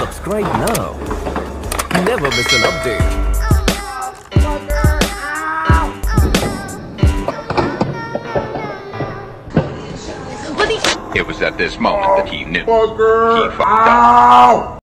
Subscribe now. Never miss an update. It was at this moment that he knew. He fucked up.